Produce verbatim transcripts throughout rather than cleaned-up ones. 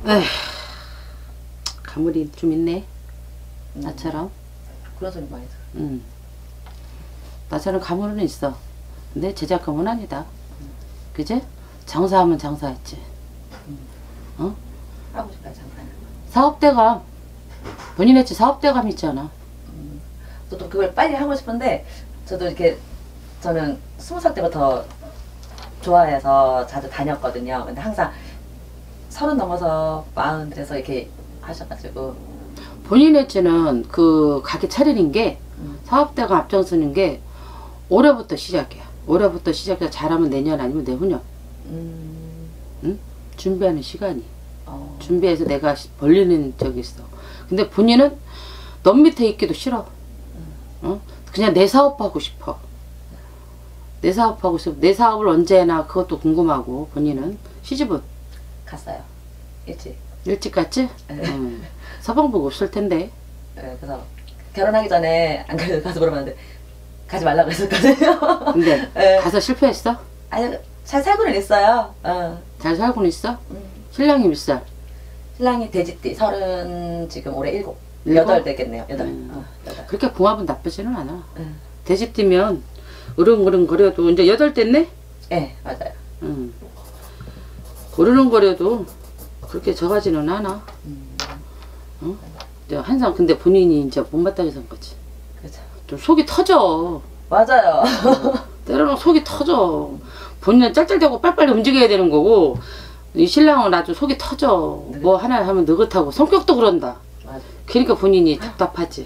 에휴, 가물이 좀 있네. 음. 나처럼. 그런 소리 많이 들어. 음. 나처럼 가물은 있어. 근데 제작감은 아니다. 음. 그지? 장사하면 장사했지. 음. 어? 하고 싶어요, 장사는. 사업대감. 본인의 사업대감 있잖아. 음. 저도 그걸 빨리 하고 싶은데, 저도 이렇게, 저는 스무 살 때부터 좋아해서 자주 다녔거든요. 근데 항상 서른 넘어서 마흔 돼서 이렇게 하셔가지고. 본인의 찌는 그 가게 차리는 게, 음. 사업대감 앞장서는 게 올해부터 시작이야. 올해부터 시작해서 잘하면 내년 아니면 내후년. 음. 응? 준비하는 시간이. 어. 준비해서 내가 벌리는 적이 있어. 근데 본인은 넌 밑에 있기도 싫어. 음. 어? 그냥 내 사업하고 싶어. 내 사업하고 싶어. 내 사업을 언제 해나 그것도 궁금하고. 본인은 시집은? 갔어요. 일찍. 일찍 갔지? 네. 응. 서방복 없을 텐데. 네, 그래서 결혼하기 전에 안 가- 가서 물어봤는데 가지 말라고 했었거든요. 근데 네. 가서 실패했어? 아니, 잘 살고는 있어요. 어. 잘 살고는 있어? 음. 신랑이 몇 살? 신랑이 돼지띠 서른 지금 올해 일곱. 일곱? 여덟 되겠네요. 여덟. 음. 어, 여덟. 그렇게 궁합은 나쁘지는 않아. 응. 돼지 뛰면 으릉으릉거려도 이제 여덟 됐네? 네, 맞아요. 응. 으르렁거려도 그렇게 저가지는 않아. 음. 어? 이제 항상 근데 본인이 이제 못마땅해서 한 거지. 그렇죠. 좀 속이 터져. 맞아요. 때로는 속이 터져. 본인은 짤짤대고 빨리빨리 움직여야 되는 거고, 이 신랑은 아주 속이 터져. 네. 뭐 하나 하면 느긋하고 성격도 그런다. 맞아. 그러니까 본인이 답답하지.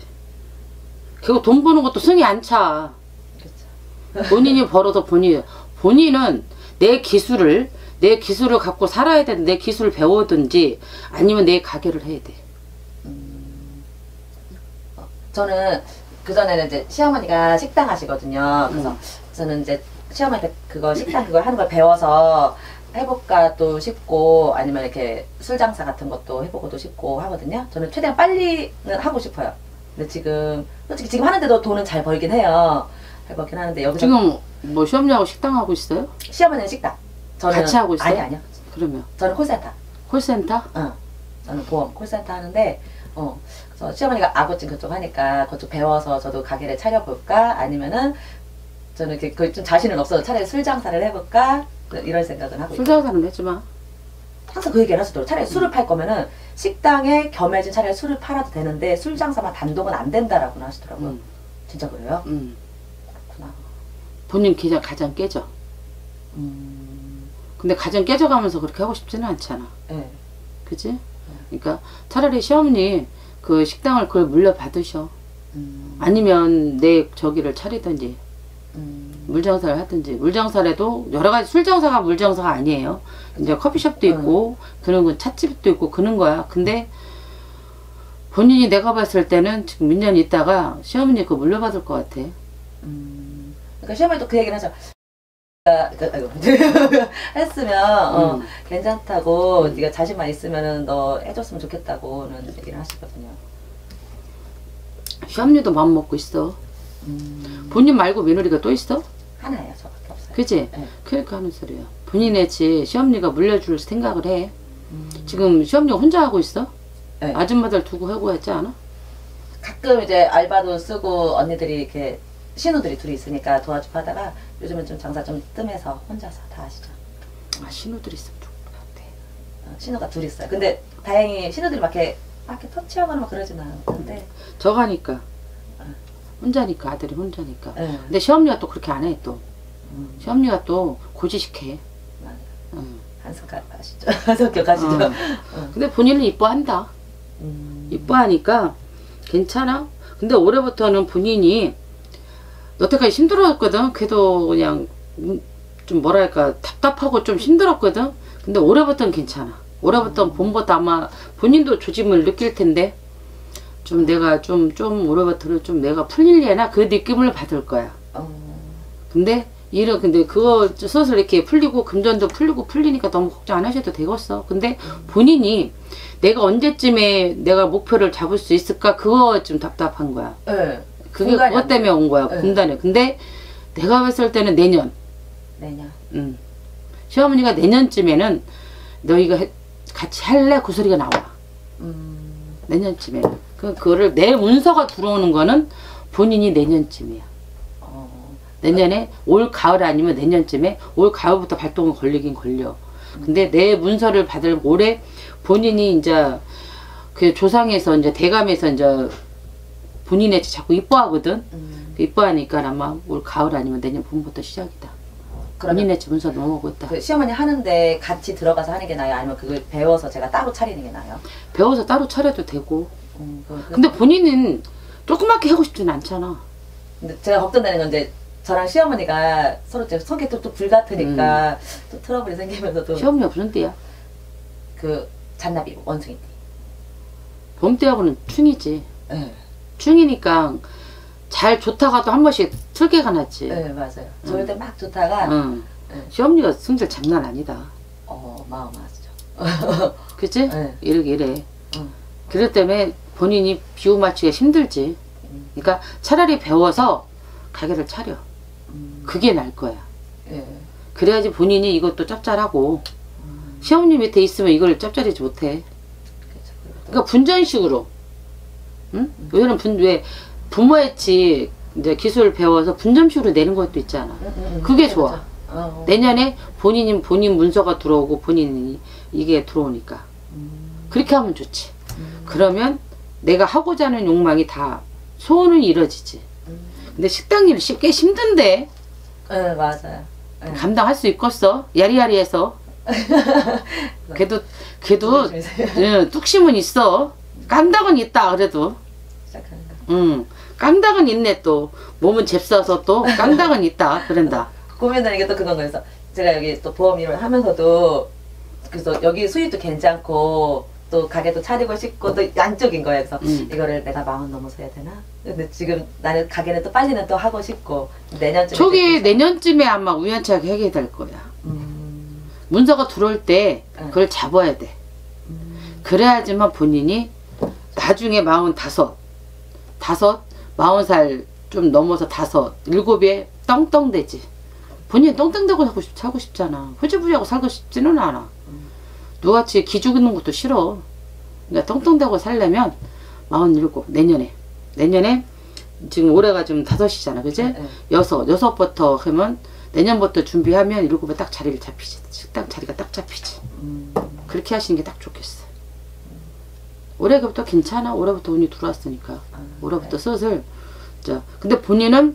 결국 돈 버는 것도 승이 안 차. 그렇죠. 본인이 벌어도 본인, 본인은 내 기술을, 내 기술을 갖고 살아야 되는데 내 기술을 배우든지 아니면 내 가게를 해야 돼. 음. 어, 저는 그 전에는 이제 시어머니가 식당 하시거든요. 그래서 음. 저는 이제 시어머니한테 그거 식당 그걸 하는 걸 배워서 해볼까도 싶고 아니면 이렇게 술 장사 같은 것도 해보고도 싶고 하거든요. 저는 최대한 빨리는 하고 싶어요. 근데 지금 솔직히 지금 하는데도 돈은 잘 벌긴 해요. 잘 벌긴 하는데 여기서 지금 뭐 시험료하고 식당 하고 있어요? 시어머니는 식당. 저는 같이 하고 있어요? 아니 아니요. 그러면 저는 콜센터. 콜센터? 어. 저는 보험 콜센터 하는데 어. 그래서 시어머니가 아구찜 그쪽 하니까 그쪽 배워서 저도 가게를 차려볼까 아니면은 저는 이렇게 거의 좀 자신은 없어서 차라리 술 장사를 해볼까 이런 생각은 하고 술 있어요. 장사는 하지 마. 항상 그 얘기를 하시더라고요. 차라리 술을 팔 거면은 식당에 겸해진 차라리 술을 팔아도 되는데 술 장사만 단독은 안 된다라고 하시더라고요. 음. 진짜 그래요? 음. 그렇구나. 본인 계정 가장 깨져. 음. 근데 가정 깨져가면서 그렇게 하고 싶지는 않잖아. 네. 그치? 그러니까 차라리 시어머니 그 식당을 그걸 물려받으셔. 음. 아니면 내 저기를 차리든지 음. 물장사를 하든지. 물장사라도 여러가지 술장사가 물장사가 아니에요. 이제 커피숍도 있고 그런 건 찻집도 있고 그런 거야. 근데 본인이 내가 봤을 때는 지금 몇 년 있다가 시어머니 그거 물려받을 것 같아. 음. 그러니까 시어머니도 그 얘기를 하죠. 그, 아이고. 했으면 어, 음. 괜찮다고 네가 자신만 있으면은 너 해줬으면 좋겠다고는 얘기를 하시거든요. 시어머니도 마음 먹고 있어. 음. 본인 말고 며느리가 또 있어? 하나예요, 저밖에 없어요. 그치? 네. 그러니까 하는 소리야. 본인의 지 시어머니가 물려줄 생각을 해. 음. 지금 시어머니가 혼자 하고 있어? 네. 아줌마들 두고 하고 했지 않아? 가끔 이제 알바도 쓰고 언니들이 이렇게 신우들이 둘이 있으니까 도와주고 하다가 요즘은 좀 장사 좀 뜸해서 혼자서 다 하시죠. 아, 신우들 있으면 좋을 것 같아. 어, 신우가 둘 있어요. 근데 다행히 신우들이 막 이렇게 막 이렇게 터치하거나 막 그러진 않는데. 저가니까. 혼자니까, 아들이 혼자니까. 네. 근데 시어머니가 또 그렇게 안 해, 또. 음. 시어머니가 또 고지식해. 맞아요. 응. 한성격 아시죠? 한성격 아시죠? 어. 어. 근데 본인은 이뻐한다. 음. 이뻐하니까 괜찮아. 근데 올해부터는 본인이 여태까지 힘들었거든. 그래도 그냥 좀 뭐랄까 답답하고 좀 힘들었거든. 근데 올해부터는 괜찮아. 올해부터는 봄보다 아마 본인도 조짐을 느낄 텐데 좀 내가 좀 좀 올해부터는 좀 내가 풀릴려나 그 느낌을 받을 거야. 어. 근데 일은 근데 그거 슬슬 이렇게 풀리고 금전도 풀리고 풀리니까 너무 걱정 안 하셔도 되겠어. 근데 본인이 내가 언제쯤에 내가 목표를 잡을 수 있을까 그거 좀 답답한 거야. 네. 그게 그것 때문에 온 거야. 네. 분단에. 근데 내가 봤을 때는 내년. 내년. 음. 시어머니가 내년쯤에는 너희가 해, 같이 할래? 그 소리가 나와. 음. 내년쯤에. 그, 그거를 내 문서가 들어오는 거는 본인이 내년쯤이야. 어. 내년에 올 가을 아니면 내년쯤에 올 가을부터 발동이 걸리긴 걸려. 근데 내 문서를 받을 올해 본인이 이제 그 조상에서 이제 대감에서 이제 본인의 자꾸 이뻐하거든. 음. 이뻐하니까 아마 올 가을 아니면 내년 봄부터 시작이다. 본인의 집 문서 넘어오고 있다. 그 시어머니 하는데 같이 들어가서 하는 게 나아요? 아니면 그걸 배워서 제가 따로 차리는 게 나아요? 배워서 따로 차려도 되고. 음, 그, 그, 근데 본인은 조그맣게 하고 싶진 않잖아. 근데 제가 걱정되는 건 이제 저랑 시어머니가 서로 제 성격도 또 불같으니까 또 트러블이 생기면서도 시어머니가 무슨 띠야? 그 잔나비 원숭이 띠. 봄띠하고는 충이지. 네. 충이니까 잘 좋다가도 한 번씩 틀개가 났지. 네, 맞아요. 좋을 때 막 좋다가 응. 네. 시어머니가 성질 장난 아니다. 어, 마음 아시죠? 그치? 네. 이렇게 이래. 응. 그럴 때문에 본인이 비유 맞추기가 힘들지. 음. 그러니까 차라리 배워서 가게를 차려. 음. 그게 나을 거야. 예. 그래야지 본인이 이것도 짭짤하고 음. 시어머니 밑에 있으면 이걸 짭짤하지 못해. 그렇죠. 그러니까 분전식으로. 응? 왜냐면 분, 왜 부모했지 이제 기술 배워서 분점식으로 내는 것도 있잖아. 음, 음, 음. 그게 그렇죠. 좋아. 어, 어. 내년에 본인이 본인 문서가 들어오고 본인이 이게 들어오니까 음. 그렇게 하면 좋지. 음. 그러면 내가 하고자 하는 욕망이 다 소원은 이루어지지. 음. 근데 식당 일 쉽게 힘든데 네, 맞아요. 네. 감당할 수 있겠어? 야리야리해서. 그래도 그래도 응, 뚝심은 있어. 깜닥은 있다 그래도. 시작하는 거. 응, 깜닥은 있네 또. 몸은 잽싸서 또 깜닥은 있다 그런다. 고민되는 게 또 그건 거였어. 제가 여기 또 보험 일을 하면서도 그래서 여기 수입도 괜찮고 또 가게도 차리고 싶고 또 양쪽인 거예요. 그래서 음. 이거를 내가 마흔 넘어서 해야 되나? 근데 지금 나는 가게는 또 빨리는 또 하고 싶고 내년쯤에 초기 내년쯤에 아마 우연찮게 하게 될 거야. 음. 문서가 들어올 때 응. 그걸 잡아야 돼. 음. 그래야지만 본인이 나중에 마흔 다섯, 다섯, 마흔 살 좀 넘어서 다섯, 일곱에 떵떵대지. 본인이 떵떵대고 살고, 싶, 살고 싶잖아. 후지부지하고 살고 싶지는 않아. 음. 누같이 기죽 있는 것도 싫어. 그러니까 떵떵대고 살려면 마흔 일곱, 내년에. 내년에 지금 올해가 지금 다섯이잖아. 그지? 네, 네. 여섯, 여섯부터 하면 내년부터 준비하면 일곱에 딱 자리를 잡히지. 식당 자리가 딱 잡히지. 음. 그렇게 하시는 게 딱 좋겠어. 올해부터 괜찮아. 올해부터 운이 들어왔으니까. 아, 올해부터 슬슬. 자, 근데 본인은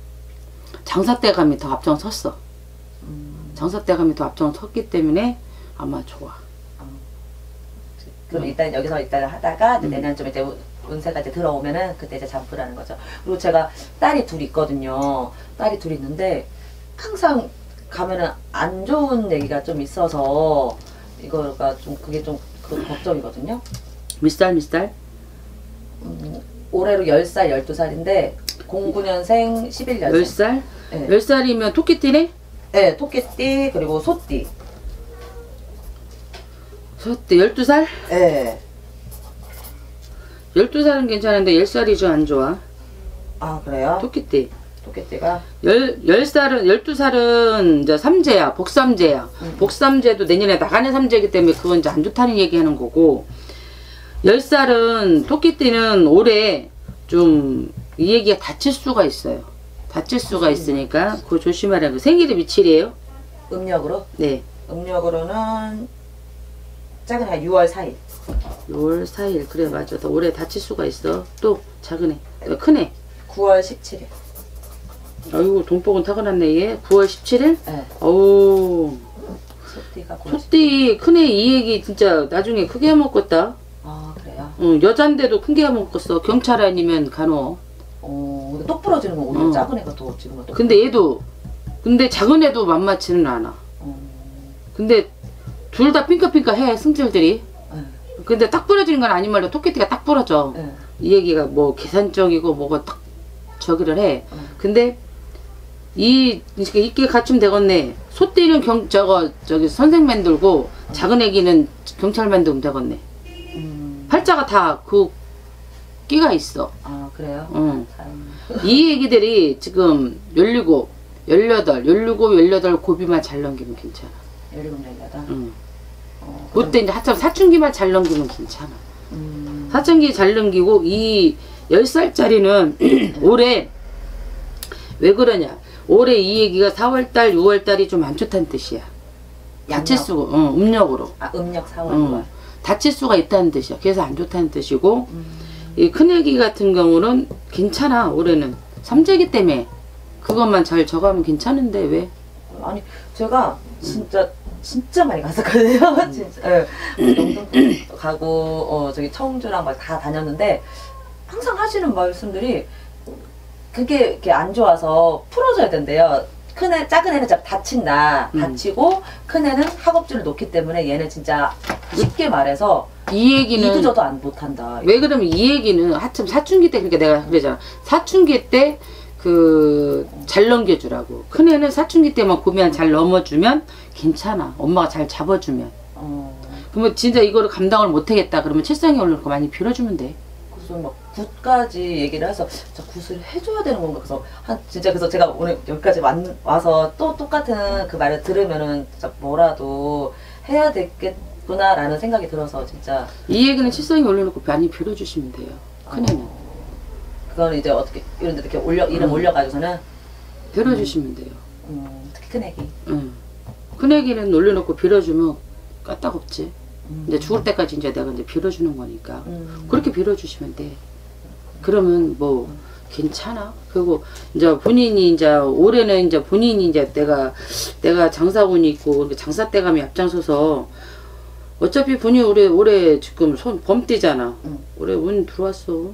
장사대감이 더 앞장섰어. 음. 장사대감이 더 앞장섰기 때문에 아마 좋아. 그럼 음. 일단 여기서 일단 하다가 이제 음. 내년쯤 이제 운세가 이제 들어오면은 그때 이제 잠프라는 거죠. 그리고 제가 딸이 둘 있거든요. 딸이 둘 있는데 항상 가면은 안 좋은 얘기가 좀 있어서 이거가 좀 그게 좀 그 걱정이거든요. 몇 살, 몇 살? 음, 올해로 열 살, 열두 살인데 공구 년생, 십일 년생. 열 살? 네. 열 살이면 토끼띠네? 네, 토끼띠 그리고 소띠. 소띠 열두 살? 네. 열두 살은 괜찮은데 열 살이 좀 안 좋아. 아 그래요? 토끼띠. 토끼띠가 열, 열 살은, 열두 살은 이제 삼재야. 복삼재야. 음. 복삼재도 내년에 나가는 삼재이기 때문에 그건 이제 안 좋다는 얘기 하는 거고. 열 살은, 토끼띠는 올해 좀 이 얘기가 다칠 수가 있어요. 다칠 수가 있으니까 그거 조심하라는 거. 생일이 며칠이에요? 음력으로? 네. 음력으로는 작은 애 유월 사일. 유월 사일. 그래, 맞아. 너 올해 다칠 수가 있어. 또, 작은 애. 어, 큰 애. 구월 십칠일. 아이고, 돈복은 타고났네, 얘. 구월 십칠일? 네. 어우. 소띠가 구월 소띠, 큰애 이 얘기 진짜 나중에 크게 해먹겠다. 아 그래요? 응, 여잔데도 큰 게 해먹겠어. 경찰 아니면 간호. 어 근데 똑 부러지는 건 오히려 어. 작은 애가 더 지금은 똑 근데 얘도, 근데 작은 애도 만만치는 않아. 어. 근데 둘 다 핑크핑크 해, 승질들이. 네. 근데 딱 부러지는 건 아닌 말로 토끼띠가 딱 부러져. 네. 이 얘기가 뭐 계산적이고 뭐가 딱 저기를 해. 어. 근데 이 이게 갖추면 되겠네. 소띠는 경 저거 저기 선생 만들고 작은 애기는 경찰 만들면 되겠네. 음. 팔자가 다 그 끼가 있어. 아 그래요? 응. 다행. 이 애기들이 지금 열일곱, 열여덟, 열일곱, 열여덟 고비만 잘 넘기면 괜찮아. 열일곱 열여덟. 응. 어, 그때 이제 하참 사춘기만 잘 넘기면 괜찮아. 음. 사춘기 잘 넘기고 이 열 살짜리는 올해 왜 그러냐. 올해 이 얘기가 사월달, 유월달이 좀 안 좋다는 뜻이야. 다칠 수가, 어, 음력으로. 아, 음력 사월, 어, 유월. 다칠 수가 있다는 뜻이야. 그래서 안 좋다는 뜻이고, 음. 이 큰애기 같은 경우는 괜찮아, 올해는. 삼재기 때문에. 그것만 잘 저가면 괜찮은데, 왜? 아니, 제가 진짜, 진짜 많이 갔었거든요. 진짜. 예. 영등포 가고, 어, 저기 청주랑 막 다 다녔는데, 항상 하시는 말씀들이, 그게 이렇게 안 좋아서 풀어줘야 된대요. 큰애, 작은 애는 진짜 다친다. 음. 다치고, 큰 애는 학업줄을 놓기 때문에 얘는 진짜 쉽게 말해서, 이 얘기는. 이도 저도 안 못한다. 왜 그러면 이 얘기는 하참 사춘기 때, 그러니까 내가 그러잖아. 사춘기 때, 그, 잘 넘겨주라고. 큰애는 사춘기 때만 고면 잘 넘어주면 괜찮아. 엄마가 잘 잡아주면. 어, 그러면 진짜 이거를 감당을 못하겠다. 그러면 칠성이 오르는 거 많이 빌어주면 돼. 그래서 저는 막 굿까지 얘기를 해서 진짜 굿을 해줘야 되는 건가. 그래서 한 진짜 그래서 제가 오늘 여기까지 완, 와서 또 똑같은 그 말을 들으면은 진짜 뭐라도 해야 되겠구나라는 생각이 들어서 진짜 이 얘기는 칠성이 올려놓고 많이 빌어주시면 돼요. 큰애는. 어, 그거는 이제 어떻게 이런 데 이렇게 올려 이름 음. 올려가지고서는 빌어주시면 돼요. 음, 특히 큰 애기. 응. 큰애기는 올려놓고 빌어주면 까딱없지. 음. 이제 죽을 때까지 이제 내가 이제 빌어주는 거니까. 음. 그렇게 빌어주시면 돼. 그러면 뭐 괜찮아. 그리고 이제 본인이 이제 올해는 이제 본인이 이제 내가 내가 장사운이 있고 장사 때감이 앞장서서 어차피 본인 올해 올해 지금 손 범띠잖아. 응. 올해 운 들어왔어.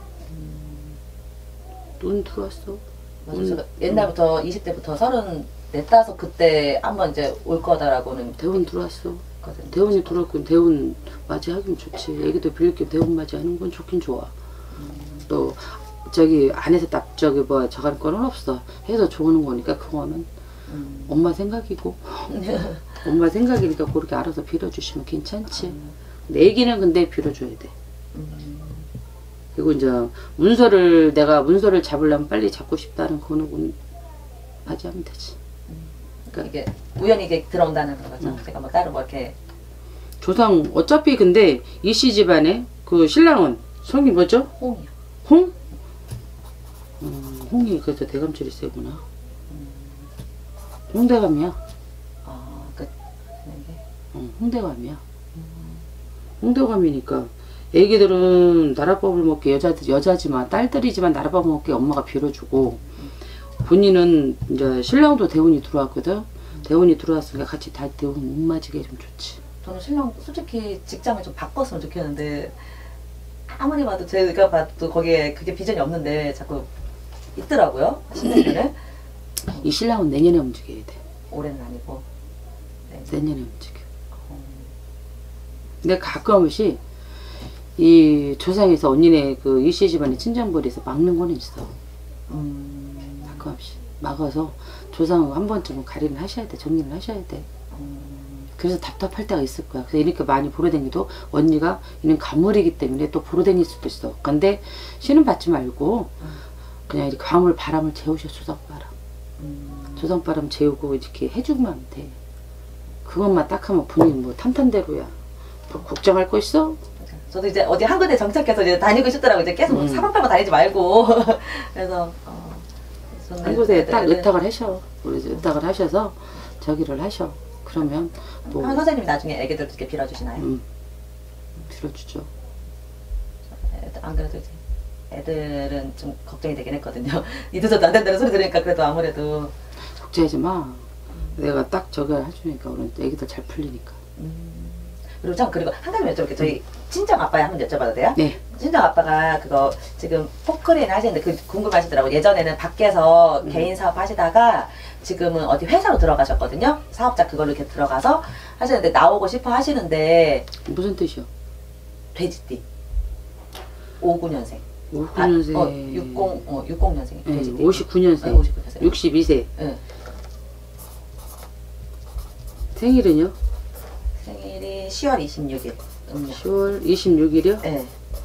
운 들어왔어. 맞아. 음. 제가 옛날부터 이십 대부터 서른 넷다섯 그때 한번 이제 올 거다라고는 대운 들어왔어. 했거든요. 대운이 들어왔고 대운 맞이하기면 좋지. 애기도 빌릴 겸 대운 맞이하는 건 좋긴 좋아. 또 저기 안에서 딱 저기 뭐 저갈 거는 없어. 해서 좋은 거니까 그거는 음. 엄마 생각이고 엄마 생각이니까 그렇게 알아서 빌어주시면 괜찮지. 근데 애기는 근데 빌어줘야 돼. 음. 그리고 이제 문서를 내가 문서를 잡으려면 빨리 잡고 싶다는 그거는 운 맞이하면 되지. 그러니까 이게 우연히 이게 들어온다는 거죠. 음. 제가 뭐 따로 뭐 이렇게 조상 어차피 근데 이씨 집안에 그 신랑은 성이 뭐죠? 홍이요. 홍? 음, 홍이 그래서 대감줄이 세구나. 홍대감이야. 아, 그 이게 어, 홍대감이야. 홍대감이니까 애기들은 나랏밥을 먹게 여자 여자지만 딸들이지만 나랏밥 먹게 엄마가 빌어주고 본인은 이제 신랑도 대운이 들어왔거든. 대운이 들어왔으니까 같이 다 대운 못 맞이게 좀 좋지. 저는 신랑 솔직히 직장을 좀 바꿨으면 좋겠는데 아무리 봐도 제가 봐도 거기에 그게 비전이 없는데 자꾸 있더라고요. 신랑들은 이 신랑은 내년에 움직여야 돼. 올해는 아니고 네. 내년에 움직여. 어, 근데 가끔씩 이 조상에서 언니네 그 이씨 집안의 친정벌이에서 막는 거는 있어. 음, 가끔씩 막아서 조상 한 번쯤은 가리는 하셔야 돼. 정리를 하셔야 돼. 음, 그래서 답답할 때가 있을 거야. 그래서 이렇게 많이 보러 다니도 언니가 이는 가물이기 때문에 또 보러 다닐 수도 있어. 근데 신은 받지 말고 그냥 이렇게 화물 바람을 재우셔. 조상바람. 음, 조상바람 재우고 이렇게 해주면 돼. 그것만 딱 하면 본인 뭐 탄탄대로야. 뭐 걱정할 거 있어? 저도 이제 어디 한 군데 정착해서 이제 다니고 싶더라고. 이제 계속 음. 사방팔방 다니지 말고 그래서 어, 저는 한 곳에 애들- 딱 애들- 의탁을 하셔. 우리 의탁을 하셔서 저기를 하셔. 그러면 뭐 한 선생님이 나중에 애기들 이렇게 빌어주시나요? 음, 들어주죠. 애들, 안 그래도 이제 애들은 좀 걱정이 되긴 했거든요. 이도저도 안 된다는 소리 들으니까 그래도 아무래도 걱정하지 마. 내가 딱 저거 해주니까 오늘 애기들 잘 풀리니까. 음, 그리고 참 그리고 한 가지만 여쭤볼게요. 저희 친정 아빠 한번 여쭤봐도 돼요? 네. 친정 아빠가 그거 지금 포크레인 하시는데 그 궁금하시더라고. 예전에는 밖에서 음. 개인 사업 하시다가 지금은 어디 회사로 들어가셨거든요. 사업자 그걸로 이렇게 들어가서 하시는데 나오고 싶어 하시는데 무슨 뜻이요? 돼지띠 오십구 년생. 오십구 년생. 아, 어, 육십, 어, 육십 년생. 네, 돼지띠. 오십구 년생. 네, 오십구 년생. 육십이 세. 네. 생일은요? 생일이 시월 이십육일. 음력. 시월 이십육일이요? 네.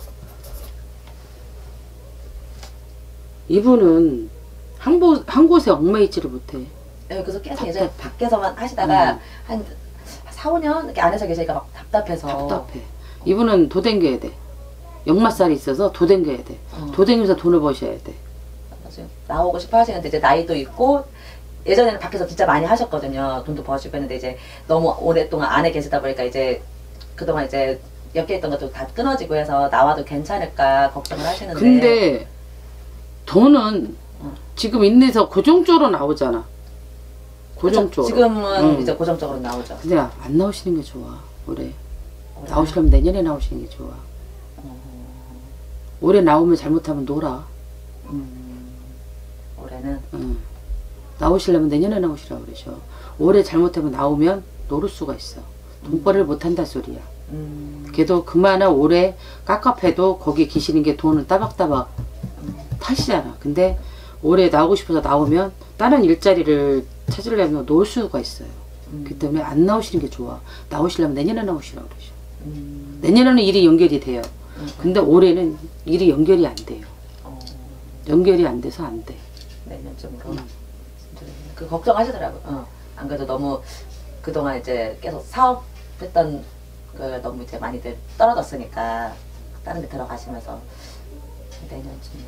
이분은 한, 곳, 한 곳에 얽매이지를 못해. 네, 그래서 계속 답답해. 예전에 밖에서만 하시다가 음. 한 사, 오 년 이렇게 안에서 계시니까 막 답답해서. 답답해. 이분은 도 댕겨야 돼. 역마살이 있어서 도 댕겨야 돼. 어. 도 댕기면서 돈을 버셔야 돼. 맞아요. 나오고 싶어 하시는데 이제 나이도 있고 예전에는 밖에서 진짜 많이 하셨거든요. 돈도 버시고 했는데 이제 너무 오랫동안 안에 계시다 보니까 이제 그동안 이제 엮여 있던 것도 다 끊어지고 해서 나와도 괜찮을까 걱정을 하시는데. 근데 돈은 어. 지금 인내서 고정적으로 나오잖아. 고정적으로. 지금은 응. 이제 고정적으로 나오죠. 근데 안 나오시는 게 좋아. 올해. 올해. 나오시려면 내년에 나오시는 게 좋아. 어. 올해 나오면 잘못하면 놀아. 음. 올해는. 응. 나오시려면 내년에 나오시라고 그러셔. 올해 잘못하면 나오면 노를 수가 있어. 돈벌이를 못한다 소리야. 음. 그래도 그만한 올해 깝깝해도 거기 계시는 게 돈을 따박따박 음. 타시잖아. 근데 올해 나오고 싶어서 나오면 다른 일자리를 찾으려면 놓을 수가 있어요. 음. 그 때문에 안 나오시는 게 좋아. 나오시려면 내년에 나오시라고 그러셔. 음. 내년에는 일이 연결이 돼요. 음. 근데 올해는 일이 연결이 안 돼요. 어. 연결이 안 돼서 안 돼. 내년쯤으로. 음. 그 걱정하시더라고요. 어. 안 그래도 너무 그동안 이제 계속 사업했던 그 너무 이제 많이들 떨어졌으니까 다른 데 들어가시면서 내년쯤으로.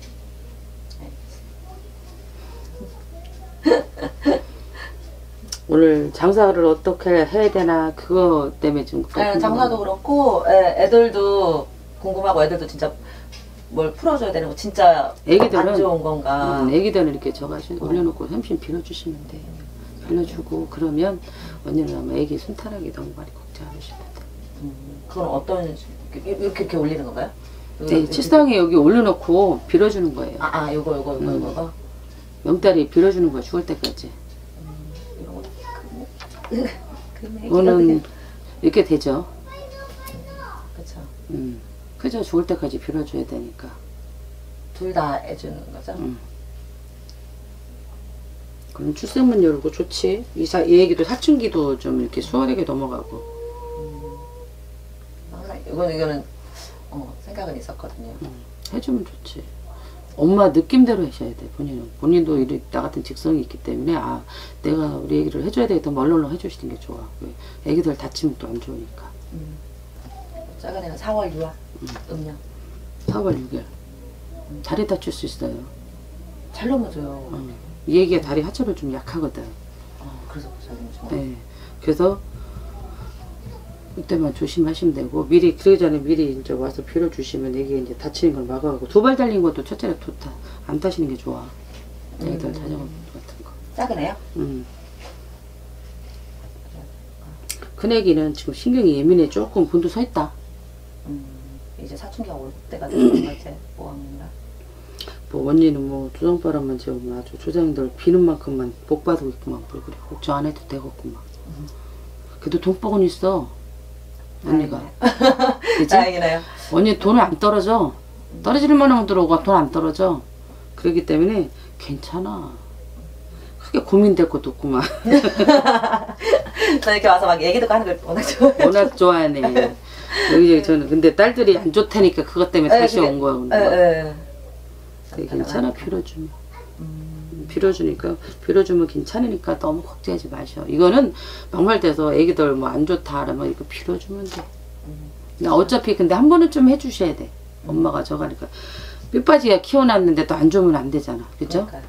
오늘 장사를 어떻게 해야 되나 그거 때문에 좀 네, 장사도 그렇고 예, 애들도 궁금하고 애들도 진짜 뭘 풀어줘야 되는 거 진짜 애기들은 안 좋은 건가. 음, 애기들은 이렇게 저가시 올려놓고 삼신 빌어주시면 돼. 빌려주고 그러면 언니는 아마 애기 순탄하게 너무 많이 걱정 안 하시면 돼. 음, 그건 어떤 이렇게 이렇게, 이렇게 올리는 건가요? 네, 칠상에 여기 올려놓고 빌어주는 거예요. 아, 아, 요거 요거 요거 음. 요거. 명달이 빌어주는 거야 죽을 때까지. 이런 거. 그, 그 이거는 이렇게 되죠. 그렇죠. 음, 그죠. 죽을 때까지 빌어줘야 되니까. 둘 다 해주는 거죠. 음. 그럼 출생문 열고 좋지. 이사 이 얘기도 사춘기도 좀 이렇게 수월하게 넘어가고. 음. 항상 이거는 이거는 어, 생각은 있었거든요. 음, 해주면 좋지. 엄마 느낌대로 하셔야 돼. 본인은 본인도 이나 같은 직성이 있기 때문에 아 내가 우리 애기를 해줘야 되겠다. 멀렁멀렁 해주시는 게 좋아. 왜 애기들 다치면 또 안 좋으니까. 음. 작은 애는 사월 유아 음. 음력 사월 육 일 다리 다칠 수 있어요. 잘 넘어져요. 어. 이 애기가 다리 하체로 좀 약하거든. 어, 그래서 잘 넘어져. 네. 그래서 그때만 조심하시면 되고 미리 그러기 전에 미리 이제 와서 빌어주시면 애기 이제 다치는 걸 막아가고 두 발 달린 것도 첫째는 좋다. 안 타시는 게 좋아. 애기들 음. 자전거 같은 거. 작은 애요? 음. 큰 애기는 지금 신경이 예민해. 조금 분도 서 있다. 음, 이제 사춘기가 올 때가 됐는 이제 오 학년이라. 뭐 언니는 뭐 조정바람만 지으면 아주 조장들 비는 만큼만 복 받고 있구만. 뭘 그래 걱정 안 해도 되겠구만. 음. 그래도 돈복은 있어. 언니가. 그치? 다행이네요. 언니 돈을 안 떨어져. 떨어질 만하면 들어오고 돈 안 떨어져. 그렇기 때문에 괜찮아. 크게 고민될 것도 없구만. 저 이렇게 와서 막 얘기 듣고 하는 걸 워낙 좋아해요. 워낙 좋아하네. 여기저기 저는 근데 딸들이 안 좋다니까 그것 때문에 네, 다시 그게- 온 거야. 오늘. 예, 예. 그게 괜찮아 빌어주면. 음, 빌어주니까 빌어주면 괜찮으니까 너무 걱정하지 마셔. 이거는 막말돼서 애기들 뭐 안 좋다 하면 이거 빌어주면 돼. 음. 그냥 어차피 근데 한 번은 좀 해주셔야 돼. 엄마가 저가니까 뼈빠지가 키워놨는데 또 안 좋으면 안 되잖아. 그죠? 그러니까요.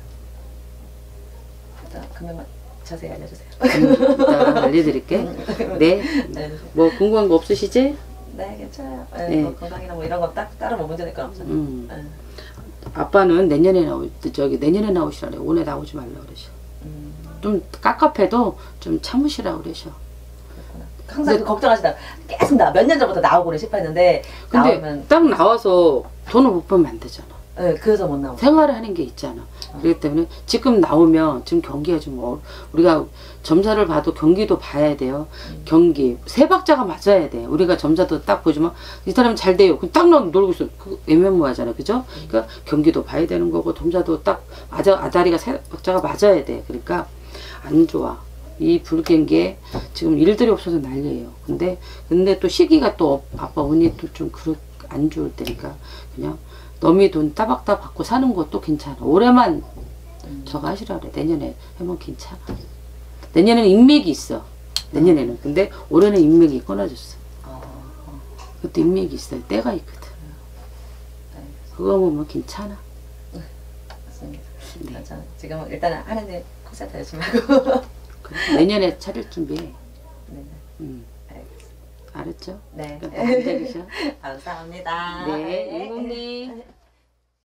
일단 금액만 자세히 알려주세요. 음, 이따 알려드릴게. 네. 네, 뭐 궁금한 거 없으시지? 네 괜찮아요. 네, 네. 뭐 건강이나 뭐 이런 거 딱 따로 뭐 문제될 건 없어요. 음. 네. 아빠는 내년에 나오 저기 내년에 나오시라 그래. 올해 나오지 말라 그러셔. 음, 좀 깝깝해도 좀 참으시라 그러셔. 그렇구나. 항상 근데- 그 걱정하시다 계속 나 몇 년 전부터 나오고 싶었는데 근데 나오면 딱 나와서 돈을 못 벌면 안 되잖아. 네, 그래서 못 나오고. 생활을 하는 게 있잖아. 그렇기 때문에 지금 나오면 지금 경기가 좀 어, 우리가 점사를 봐도 경기도 봐야 돼요. 음. 경기 세 박자가 맞아야 돼. 우리가 점사도 딱 보지만 이 사람 잘 돼요. 그럼 딱 놀- 놀고 있어. 그 애매모호하잖아, 그죠? 그러니까 경기도 봐야 되는 거고 점사도 딱 맞아 아다리가 세 박자가 맞아야 돼. 그러니까 안 좋아. 이 불경기에 지금 일들이 없어서 난리예요. 근데 근데 또 시기가 또 업- 아빠 언니 또 좀 그렇 안 좋을 때니까 그냥 너미 돈 따박따박 받고 사는 것도 괜찮아. 올해만 음. 저거 하시라 그래. 내년에 하면 괜찮아. 내년에는 인맥이 있어. 내년에는. 근데 올해는 인맥이 끊어졌어. 어, 어. 그것도 인맥이 있어요. 때가 있거든. 네. 그거 보면 괜찮아. 맞습니다. 네. 저는 지금 일단 하는 일 콘서트 열심히 하고. 그래. 내년에 차릴 준비해. 네, 음. 알겠습니다. 알았죠? 네. 그러니까 앉아 계셔. 감사합니다. 네, 이모님.